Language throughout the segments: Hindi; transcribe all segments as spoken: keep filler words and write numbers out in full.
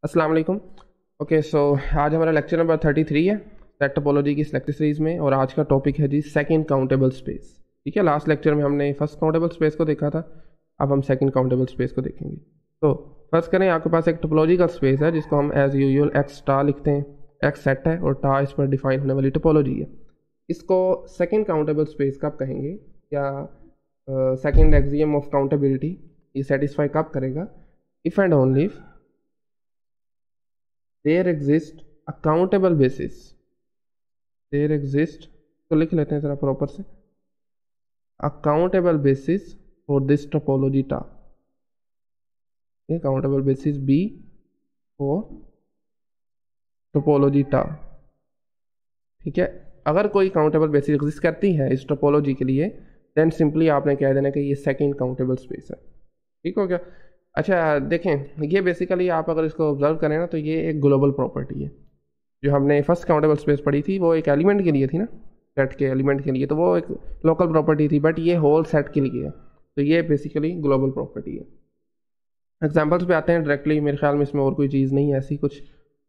अस्सलाम वालेकुम। ओके सो आज हमारा लेक्चर नंबर थर्टी थ्री है सेट टोपोलॉजी की सिलेक्टिव सीरीज़ में, और आज का टॉपिक है जी सेकंड काउंटेबल स्पेस। ठीक है, लास्ट लेक्चर में हमने फर्स्ट काउंटेबल स्पेस को देखा था, अब हम सेकंड काउंटेबल स्पेस को देखेंगे। तो फर्स्ट करें, आपके पास एक टोपोलॉजिकल स्पेस है जिसको हम एज यूजुअल एक्स स्टार लिखते हैं। एक्स सेट है और टा इस पर डिफाइन होने वाली टोपोलॉजी है। इसको सेकेंड काउंटेबल स्पेस कब कहेंगे, या सेकेंड एक्सियम ऑफ काउंटेबिलिटी ये सेटिस्फाई कब करेगा? If and only if there exist a countable basis. There exist, तो लिख लेते हैं ज़रा प्रॉपर से, a countable basis for this topology टा। ये countable basis B for topology टा। ठीक है, अगर कोई काउंटेबल बेसिस एग्जिस्ट करती है इस टोपोलॉजी के लिए, देन सिंपली आपने कह देना कि ये सेकंड काउंटेबल स्पेस है। ठीक हो गया? अच्छा देखें, ये बेसिकली आप अगर इसको ऑब्जर्व करें ना, तो ये एक ग्लोबल प्रॉपर्टी है। जो हमने फर्स्ट काउंटेबल स्पेस पढ़ी थी वो एक एलिमेंट के लिए थी ना, सेट के एलिमेंट के लिए, तो वो एक लोकल प्रॉपर्टी थी, बट ये होल सेट के लिए है, तो ये बेसिकली ग्लोबल प्रॉपर्टी है। एग्जाम्पल्स पे आते हैं डायरेक्टली, मेरे ख्याल में इसमें और कोई चीज़ नहीं है ऐसी कुछ।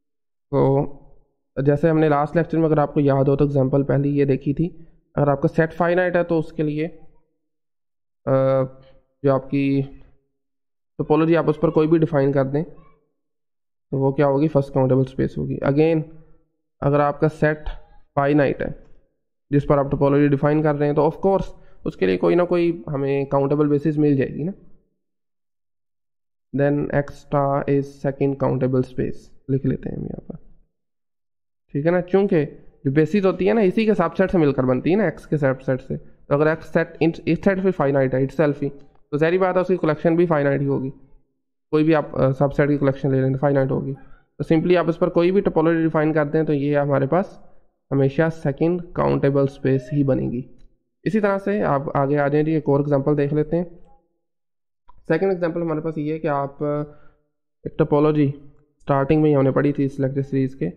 तो जैसे हमने लास्ट लेक्चर में, अगर आपको याद हो तो एग्जाम्पल पहले ये देखी थी, अगर आपका सेट फाइनाइट है तो उसके लिए जो आपकी टोपोलॉजी आप उस पर कोई भी डिफाइन कर दें तो वो क्या होगी? फर्स्ट काउंटेबल स्पेस होगी। अगेन अगर आपका सेट फाइनाइट है जिस पर आप टोपोलॉजी डिफाइन कर रहे हैं, तो ऑफ कोर्स उसके लिए कोई ना कोई हमें काउंटेबल बेसिस मिल जाएगी ना। Then X star is second countable space लिख लेते हैं हम यहाँ पर। ठीक है ना, चूंकि जो बेसिस होती है ना इसी के सबसेट से मिलकर बनती है ना, एक्स के सबसेट से। तो अगर एक्स सेट इस सेट फिर फाइनाइट है इटसेल्फ ही, तो सारी बात है उसकी कलेक्शन भी फाइनाइट ही होगी। कोई भी आप सबसेट की कलेक्शन ले लें फाइनाइट होगी। तो सिंपली आप इस पर कोई भी टोपोलॉजी डिफाइन करते हैं तो ये हमारे पास हमेशा सेकंड काउंटेबल स्पेस ही बनेगी। इसी तरह से आप आगे आ जाए जी, एक और एग्जांपल देख लेते हैं। सेकंड एग्जांपल हमारे पास ये है कि आप एक टोपोलॉजी स्टार्टिंग में ही हमने पढ़ी थी सिलेक्टेड सीरीज के,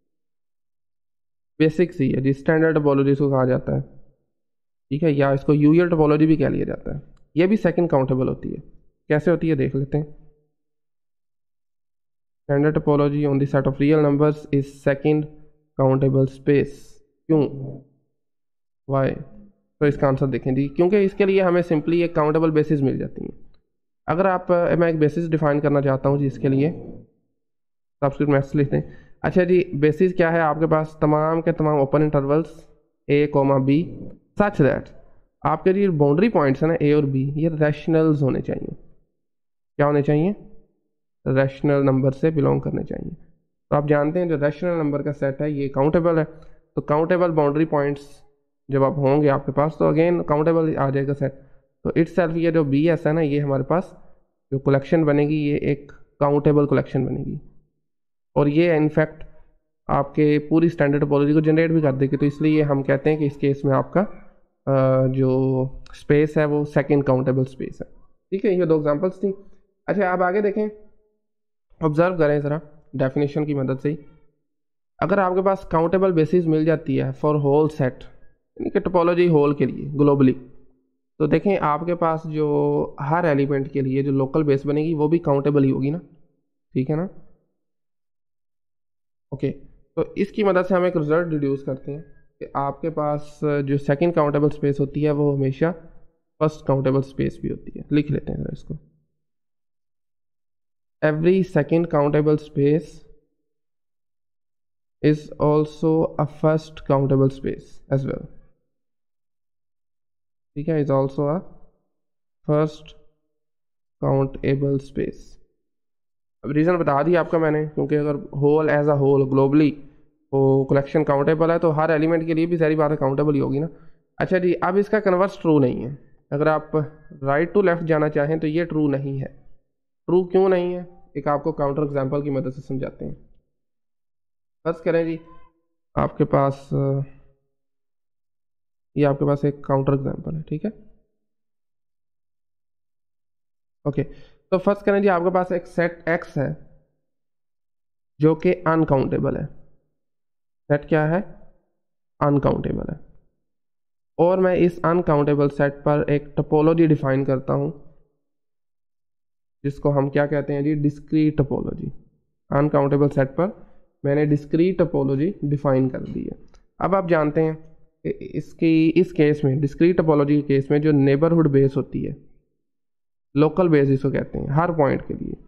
बेसिक्स ही है जी, स्टैंडर्ड टोपोलॉजी इसको कहा जाता है। ठीक है, या इसको यूजुअल टोपोलॉजी भी कह लिया जाता है। ये भी सेकंड काउंटेबल होती है। कैसे होती है देख लेते हैं। Standard topology on the set of real numbers is second countable space. क्यों, वाई? तो इसका आंसर देखें जी, क्योंकि इसके लिए हमें सिंपली एक काउंटेबल बेसिस मिल जाती है। अगर आप मैं एक बेसिस डिफाइन करना चाहता हूँ जी, इसके लिए सब्स्टिट्यूट मैथ्स लिखते हैं। अच्छा जी, बेसिस क्या है? आपके पास तमाम के तमाम open intervals a comma b such that आपके जो बाउंड्री पॉइंट्स हैं ना ए और बी, ये रैशनल्स होने चाहिए। क्या होने चाहिए? रैशनल नंबर से बिलोंग करने चाहिए। तो आप जानते हैं जो रैशनल नंबर का सेट है ये काउंटेबल है। तो काउंटेबल बाउंड्री पॉइंट्स जब आप होंगे आपके पास, तो अगेन काउंटेबल आ जाएगा सेट। तो इट्स सेल्फ ये जो बी एस है ना, ये हमारे पास जो कलेक्शन बनेगी ये एक काउंटेबल कलेक्शन बनेगी, और ये इनफैक्ट आपके पूरी स्टैंडर्ड टोपोलॉजी को जनरेट भी कर देगी। तो इसलिए हम कहते हैं कि इस केस में आपका जो स्पेस है वो सेकंड काउंटेबल स्पेस है। ठीक है, ये दो एग्जांपल्स थी। अच्छा आप आगे देखें, ऑब्जर्व करें ज़रा डेफिनेशन की मदद से ही। अगर आपके पास काउंटेबल बेसिस मिल जाती है फॉर होल सेट, यानी कि टोपोलॉजी होल के लिए ग्लोबली, तो देखें आपके पास जो हर एलिमेंट के लिए जो लोकल बेस बनेगी वो भी काउंटेबल ही होगी ना। ठीक है ना? ओके, तो इसकी मदद से हम एक रिजल्ट डिड्यूस करते हैं कि आपके पास जो सेकंड काउंटेबल स्पेस होती है वो हमेशा फर्स्ट काउंटेबल स्पेस भी होती है। लिख लेते हैं इसको। Every second countable space is also a first countable space as well. ठीक है, is also a first countable space. अब रीज़न बता दिया आपका मैंने, क्योंकि अगर whole as a whole globally वो कलेक्शन काउंटेबल है तो हर एलिमेंट के लिए भी सारी बातें काउंटेबल ही होगी ना। अच्छा जी, अब इसका कन्वर्स ट्रू नहीं है। अगर आप राइट टू लेफ्ट जाना चाहें तो ये ट्रू नहीं है। ट्रू क्यों नहीं है, एक आपको काउंटर एग्जांपल की मदद से समझाते हैं। फर्ज करें जी आपके पास ये आपके पास एक काउंटर एग्जांपल है। ठीक है, ओके, तो फर्स्ट करें जी आपके पास एक सेट एक्स है जो कि अनकाउंटेबल है। सेट क्या है? अनकाउंटेबल है। और मैं इस अनकाउंटेबल सेट पर एक टोपोलॉजी डिफाइन करता हूं जिसको हम क्या कहते हैं जी? Discrete topology. अनकाउंटेबल सेट पर मैंने डिस्क्रीट टोपोलॉजी डिफाइन कर दी है। अब आप जानते हैं कि इसकी इस केस में, डिस्क्रीट टोपोलॉजी के केस में, जो नेबरहुड बेस होती है, लोकल बेस जिसको कहते हैं, हर पॉइंट के लिए,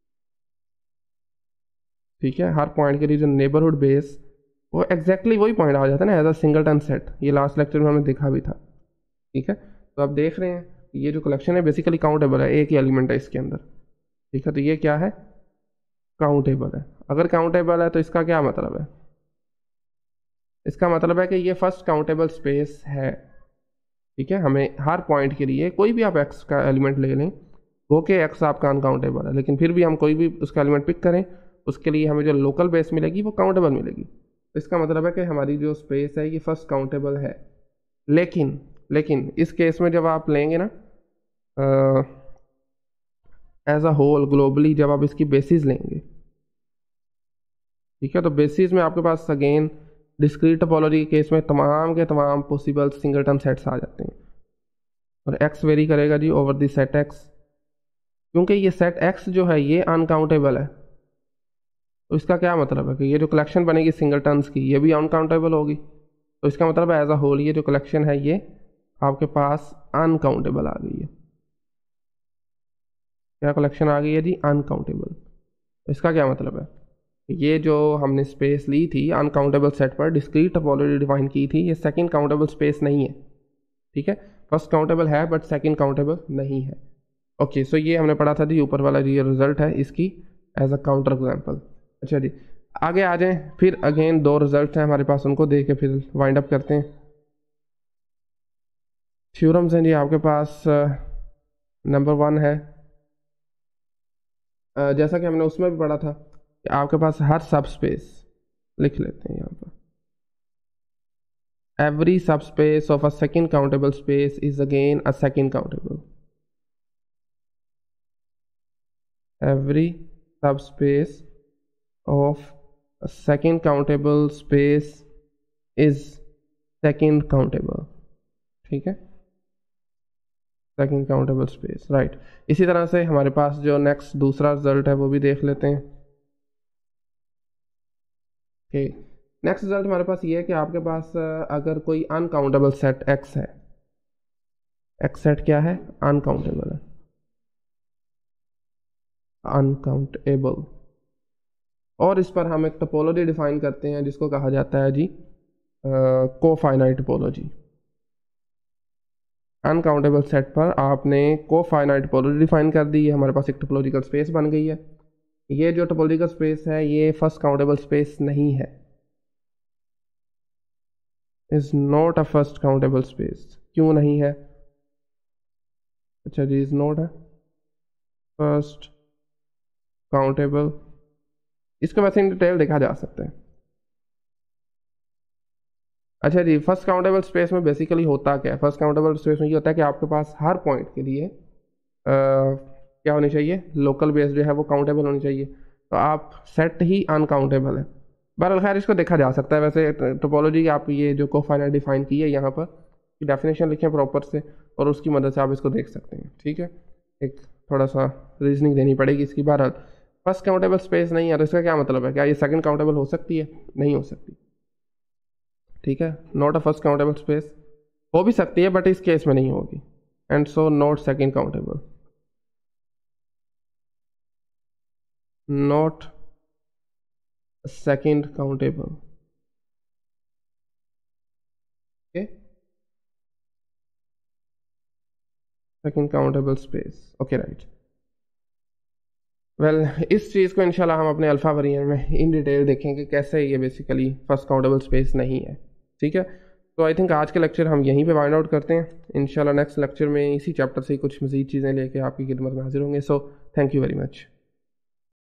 ठीक है, हर पॉइंट के लिए जो नेबरहुड बेस, वो एग्जैक्टली वही पॉइंट आ जाता है ना एज अ सिंगलटन सेट। ये लास्ट लेक्चर में हमने देखा भी था, ठीक है। तो आप देख रहे हैं ये जो कलेक्शन है बेसिकली काउंटेबल है, एक ही एलिमेंट है इसके अंदर, ठीक है। तो ये क्या है, काउंटेबल है। अगर काउंटेबल है तो इसका क्या मतलब है, इसका मतलब है कि ये फर्स्ट काउंटेबल स्पेस है, ठीक है। हमें हर पॉइंट के लिए कोई भी आप एक्स का एलिमेंट ले लें, वो के एक्स आपका अनकाउंटेबल है, लेकिन फिर भी हम कोई भी उसका एलिमेंट पिक करें, उसके लिए हमें जो लोकल बेस मिलेगी वो काउंटेबल मिलेगी। तो इसका मतलब है कि हमारी जो स्पेस है ये फर्स्ट काउंटेबल है। लेकिन लेकिन इस केस में जब आप लेंगे ना एज अ होल ग्लोबली, जब आप इसकी बेसिस लेंगे, ठीक है, तो बेसिस में आपके पास अगेन डिस्क्रीट टोपोलॉजी के केस में तमाम के तमाम पॉसिबल सिंगलटन सेट्स आ जाते हैं, और एक्स वेरी करेगा जी ओवर दी सेट एक्स। क्योंकि ये सेट एक्स जो है ये अनकाउंटेबल है, तो इसका क्या मतलब है कि ये जो कलेक्शन बनेगी सिंगलटन्स की ये भी अनकाउंटेबल होगी। तो इसका मतलब है एज अ होल ये जो कलेक्शन है ये आपके पास अनकाउंटेबल आ गई है। क्या कलेक्शन आ गई है जी, अनकाउंटेबल। तो इसका क्या मतलब है, ये जो हमने स्पेस ली थी अनकाउंटेबल सेट पर, डिस्क्रीट टोपोलॉजी डिफाइन की थी, ये सेकंड काउंटेबल स्पेस नहीं है, ठीक है। फर्स्ट काउंटेबल है बट सेकंड काउंटेबल नहीं है। ओके, सो ये हमने पढ़ा था जी, ऊपर वाला ये रिजल्ट है इसकी एज अ काउंटर एग्जाम्पल। अच्छा जी, आगे आ जाएं। फिर अगेन दो रिजल्ट हैं हमारे पास, उनको देख के फिर वाइंड अप करते हैं। थ्योरम्स हैं जी आपके पास। नंबर वन है, uh, जैसा कि हमने उसमें भी पढ़ा था कि आपके पास हर सब स्पेस, लिख लेते हैं यहाँ पर, every subspace of a second countable space is again a second countable. Every subspace of a second countable space is second countable, ठीक है, second countable space, राइट। इसी तरह से हमारे पास जो नेक्स्ट दूसरा रिजल्ट है वो भी देख लेते हैं। ओके, नेक्स्ट रिजल्ट हमारे पास ये है कि आपके पास अगर कोई अनकाउंटेबल सेट एक्स है, एक्स सेट क्या है, अनकाउंटेबल है, अनकाउंटेबल, और इस पर हम एक टोपोलॉजी डिफाइन करते हैं जिसको कहा जाता है जी कोफाइनाइट टोपोलॉजी। अनकाउंटेबल सेट पर आपने कोफाइनाइट टोपोलॉजी डिफाइन कर दी है, हमारे पास एक टोपोलॉजिकल स्पेस बन गई है। ये जो टोपोलॉजिकल स्पेस है ये फर्स्ट काउंटेबल स्पेस नहीं है, is not a first countable space. क्यों नहीं है, अच्छा जी, इज नॉट है फर्स्ट काउंटेबल। इसको वैसे इन डिटेल देखा जा सकता है। अच्छा जी, फर्स्ट काउंटेबल स्पेस में बेसिकली होता क्या है, फर्स्ट काउंटेबल स्पेस में ये होता है कि आपके पास हर पॉइंट के लिए आ, क्या होनी चाहिए, लोकल बेस जो है वो काउंटेबल होनी चाहिए। तो आप सेट ही अनकाउंटेबल है। बहरहाल खैर इसको देखा जा सकता है। वैसे टोपोलॉजी आप ये जो कोफाइनाइट डिफाइन की है यहाँ पर डेफिनेशन लिखें प्रॉपर से, और उसकी मदद से आप इसको देख सकते हैं, ठीक है। एक थोड़ा सा रीजनिंग देनी पड़ेगी इसकी। बहरहाल फर्स्ट काउंटेबल स्पेस नहीं है, तो इसका क्या मतलब है, क्या ये सेकंड काउंटेबल हो सकती है, नहीं हो सकती, ठीक है। Not a first countable space, हो भी सकती है बट इस केस में नहीं होगी, and so not second countable, not second countable, okay, second countable space, okay right. Well well, इस चीज़ को इंशाल्लाह हम अपने अल्फ़ा वेरिएंट में इन डिटेल देखेंगे कैसे ये बेसिकली फर्स्ट काउंटेबल स्पेस नहीं है, ठीक है। तो आई थिंक आज के लेक्चर हम यहीं पे फाइंड आउट करते हैं। इंशाल्लाह नेक्स्ट लेक्चर में इसी चैप्टर से कुछ मज़ीद चीज़ें लेके आपकी खिदमत में हाजिर होंगे। So thank you very much.